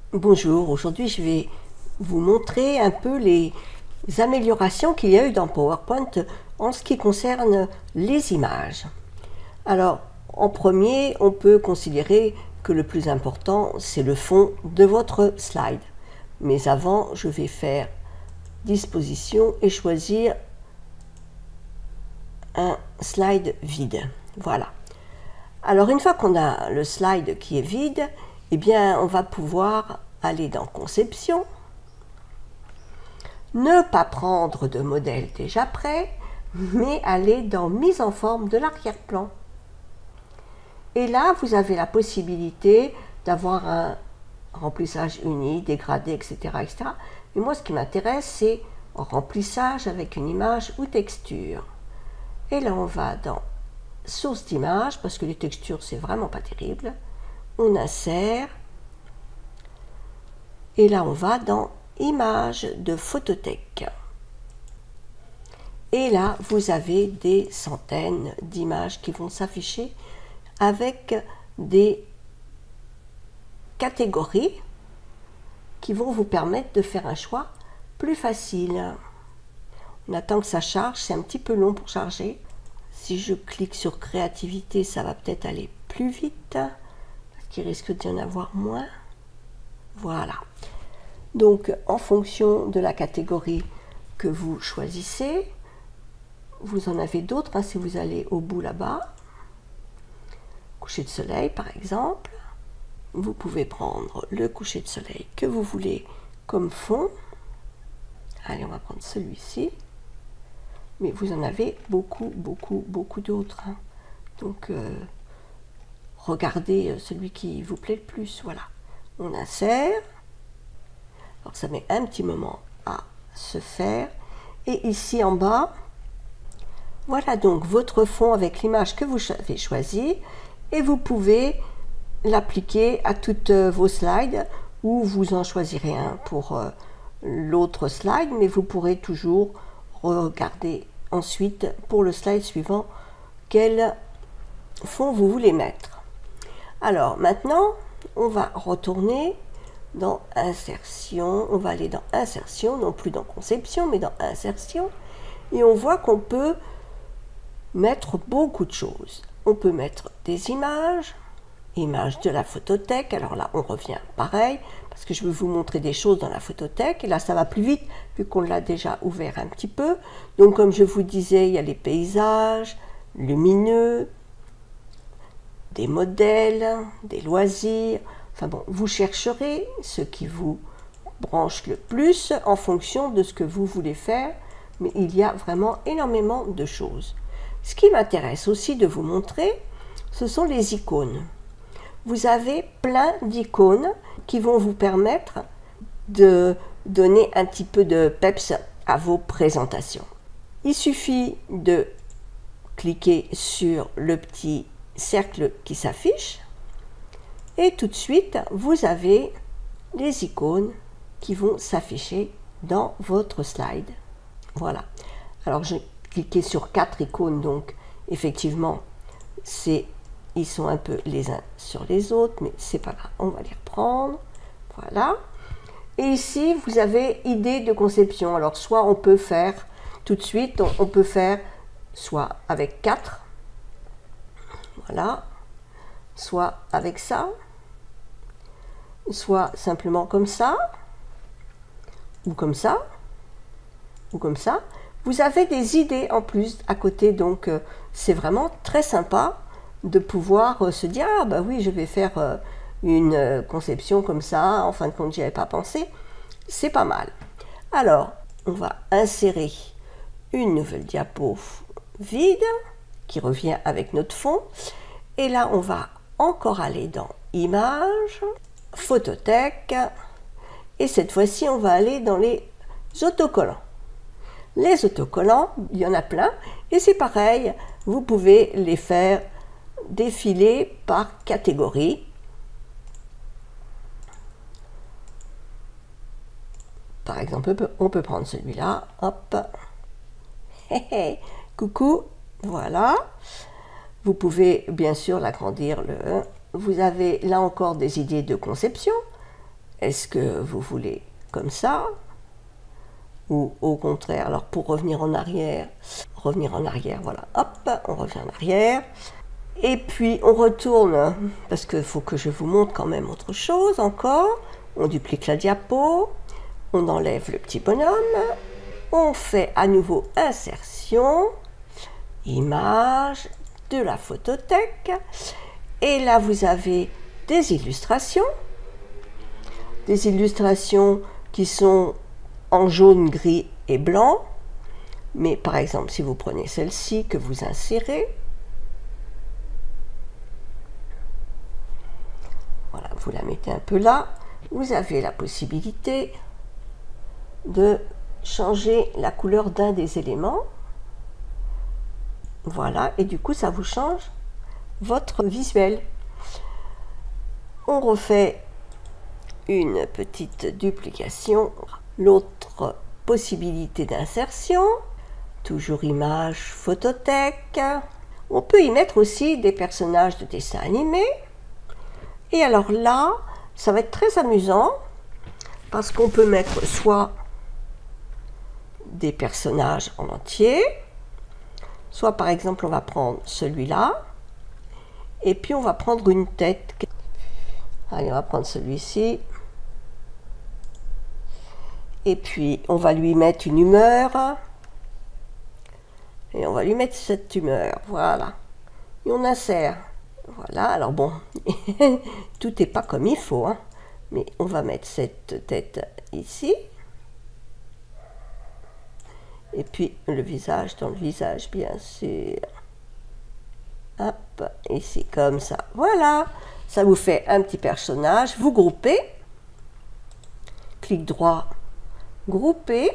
Bonjour, aujourd'hui je vais vous montrer un peu les améliorations qu'il y a eu dans PowerPoint en ce qui concerne les images. Alors, en premier, on peut considérer que le plus important, c'est le fond de votre slide. Mais avant, je vais faire disposition et choisir un slide vide. Voilà. Alors, une fois qu'on a le slide qui est vide, eh bien, on va pouvoir aller dans Conception, ne pas prendre de modèle déjà prêt, mais aller dans Mise en forme de l'arrière-plan. Et là, vous avez la possibilité d'avoir un remplissage uni, dégradé, etc., etc. Et moi, ce qui m'intéresse, c'est remplissage avec une image ou texture. Et là, on va dans Source d'image, parce que les textures, c'est vraiment pas terrible. On insère. Et là, on va dans Images de photothèque. Et là, vous avez des centaines d'images qui vont s'afficher avec des catégories qui vont vous permettre de faire un choix plus facile. On attend que ça charge, c'est un petit peu long pour charger. Si je clique sur créativité, ça va peut-être aller plus vite, parce qu'il risque d'y en avoir moins. Voilà. Donc, en fonction de la catégorie que vous choisissez, vous en avez d'autres, hein, si vous allez au bout là-bas. Coucher de soleil, par exemple. Vous pouvez prendre le coucher de soleil que vous voulez comme fond. Allez, on va prendre celui-ci. Mais vous en avez beaucoup d'autres. Hein. Donc, regardez celui qui vous plaît le plus. Voilà. On insère. Alors, ça met un petit moment à se faire. Et ici en bas, voilà donc votre fond avec l'image que vous avez choisie. Et vous pouvez l'appliquer à toutes vos slides ou vous en choisirez un pour l'autre slide, mais vous pourrez toujours regarder ensuite pour le slide suivant quel fond vous voulez mettre. Alors maintenant, on va retourner dans Insertion, on va aller dans Insertion, non plus dans Conception, mais dans Insertion, et on voit qu'on peut mettre beaucoup de choses. On peut mettre des images, images de la photothèque. Alors là, on revient pareil, parce que je veux vous montrer des choses dans la photothèque. Et là, ça va plus vite, vu qu'on l'a déjà ouvert un petit peu. Donc, comme je vous disais, il y a les paysages, lumineux, des modèles, des loisirs. Enfin bon, vous chercherez ce qui vous branche le plus en fonction de ce que vous voulez faire. Mais il y a vraiment énormément de choses. Ce qui m'intéresse aussi de vous montrer, ce sont les icônes. Vous avez plein d'icônes qui vont vous permettre de donner un petit peu de peps à vos présentations. Il suffit de cliquer sur le petit cercle qui s'affiche et tout de suite, vous avez les icônes qui vont s'afficher dans votre slide. Voilà. Alors, j'ai cliqué sur 4 icônes, donc effectivement, ils sont un peu les uns sur les autres, mais c'est pas grave, on va les reprendre. Voilà. Et ici, vous avez idée de conception. Alors, soit on peut faire tout de suite, on peut faire soit avec 4, voilà, soit avec ça, soit simplement comme ça, ou comme ça, ou comme ça. Vous avez des idées en plus à côté, donc c'est vraiment très sympa de pouvoir se dire « Ah bah oui, je vais faire une conception comme ça, en fin de compte, j'y avais pas pensé ». C'est pas mal. Alors, on va insérer une nouvelle diapo vide qui revient avec notre fond. Et là, on va encore aller dans Images, Photothèque. Et cette fois-ci, on va aller dans les autocollants. Les autocollants, il y en a plein. Et c'est pareil, vous pouvez les faire défiler par catégorie. Par exemple, on peut prendre celui-là. Hop. Coucou. Voilà. Vous pouvez bien sûr l'agrandir. Vous avez là encore des idées de conception. est-ce que vous voulez comme ça ou au contraire? Alors pour revenir en arrière, voilà, hop, on revient en arrière. Et puis on retourne, parce qu'il faut que je vous montre quand même autre chose encore. On duplique la diapo, on enlève le petit bonhomme, on fait à nouveau insertion, image, de la photothèque. Et là vous avez des illustrations qui sont en jaune, gris et blanc. Mais par exemple, si vous prenez celle-ci que vous insérez, voilà, vous la mettez un peu là, vous avez la possibilité de changer la couleur d'un des éléments. Voilà, et du coup, ça vous change votre visuel. On refait une petite duplication. L'autre possibilité d'insertion, toujours image, photothèque. On peut y mettre aussi des personnages de dessin animé. Et alors là, ça va être très amusant parce qu'on peut mettre soit des personnages en entier, soit par exemple on va prendre celui-là et puis on va prendre une tête. Allez, on va prendre celui-ci et puis on va lui mettre une humeur et on va lui mettre cette humeur, voilà, et on insère. Voilà, alors bon, tout n'est pas comme il faut, hein, mais on va mettre cette tête ici. Et puis le visage dans le visage, bien sûr. Hop, ici, comme ça. Voilà, ça vous fait un petit personnage. Vous groupez. Clic droit, grouper.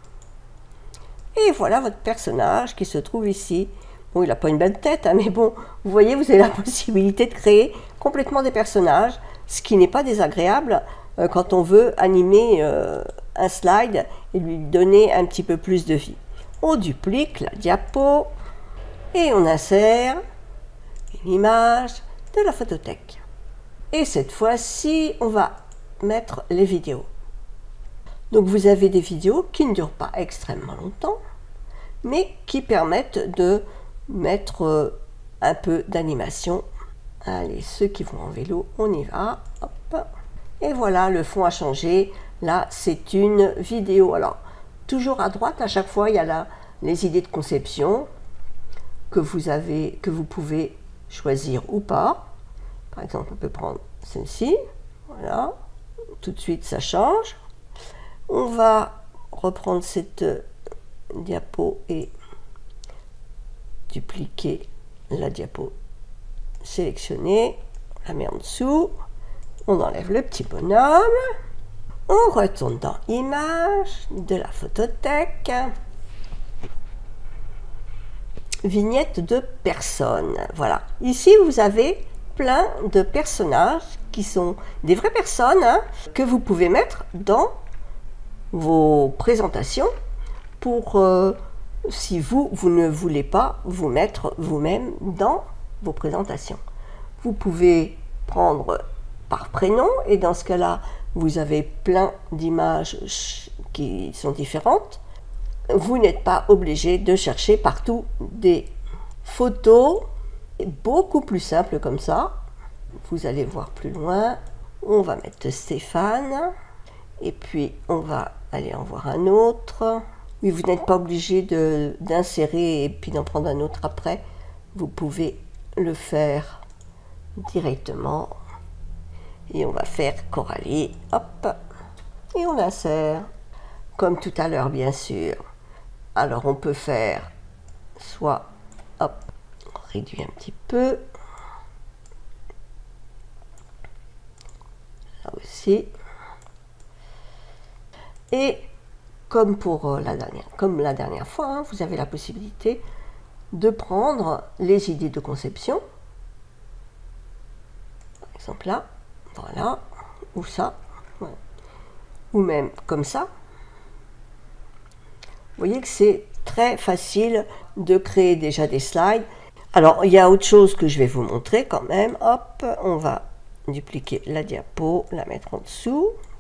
Et voilà votre personnage qui se trouve ici. Bon, il n'a pas une belle tête, hein, mais bon, vous voyez, vous avez la possibilité de créer complètement des personnages, ce qui n'est pas désagréable quand on veut animer un slide et lui donner un petit peu plus de vie. On duplique la diapo et on insère une image de la photothèque. Et cette fois-ci, on va mettre les vidéos. Donc vous avez des vidéos qui ne durent pas extrêmement longtemps, mais qui permettent de mettre un peu d'animation. Allez, ceux qui vont en vélo, on y va. Hop. Et voilà, le fond a changé. Là, c'est une vidéo. Alors, toujours à droite, à chaque fois, il y a les idées de conception que vous pouvez choisir ou pas. Par exemple, on peut prendre celle-ci. Voilà. Tout de suite, ça change. On va reprendre cette diapo et dupliquer la diapo sélectionnée, on la met en dessous, on enlève le petit bonhomme, on retourne dans Images, de la photothèque, vignette de personnes. Voilà, ici vous avez plein de personnages qui sont des vraies personnes, hein, que vous pouvez mettre dans vos présentations pour si vous ne voulez pas vous mettre vous-même dans vos présentations. Vous pouvez prendre par prénom et dans ce cas-là, vous avez plein d'images qui sont différentes. Vous n'êtes pas obligé de chercher partout des photos. Beaucoup plus simple comme ça. Vous allez voir plus loin. On va mettre Stéphane et puis on va aller en voir un autre. Oui, vous n'êtes pas obligé d'insérer et puis d'en prendre un autre après. Vous pouvez le faire directement. Et on va faire Coralie. Hop. Et on insère. Comme tout à l'heure, bien sûr. Alors, on peut faire soit, hop, on réduit un petit peu. Là aussi. Et comme pour la dernière fois, hein, vous avez la possibilité de prendre les idées de conception. Par exemple là, voilà, ou ça, voilà. Ou même comme ça. Vous voyez que c'est très facile de créer déjà des slides. Alors, il y a autre chose que je vais vous montrer quand même. Hop, on va dupliquer la diapo, la mettre en dessous.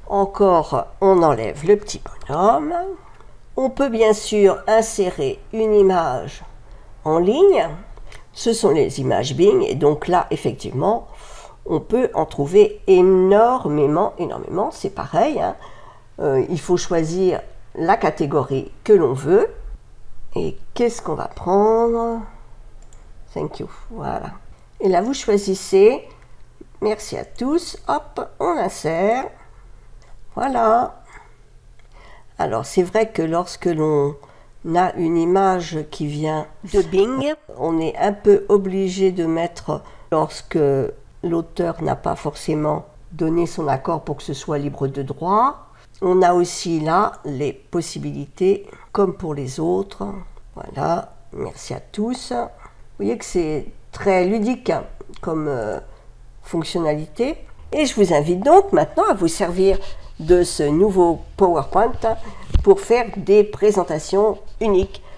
Encore, on enlève le petit bonhomme. On peut bien sûr insérer une image en ligne. Ce sont les images Bing et donc là, effectivement, on peut en trouver énormément. C'est pareil, hein. Il faut choisir la catégorie que l'on veut. Et qu'est-ce qu'on va prendre? Thank you, voilà. Et là, vous choisissez. Merci à tous. Hop, on insère. Voilà. Alors, c'est vrai que lorsque l'on a une image qui vient de Bing, on est un peu obligé de mettre, lorsque l'auteur n'a pas forcément donné son accord pour que ce soit libre de droit. On a aussi là les possibilités, comme pour les autres. Voilà, merci à tous. Vous voyez que c'est très ludique hein, comme fonctionnalité. Et je vous invite donc maintenant à vous servir de ce nouveau PowerPoint pour faire des présentations uniques.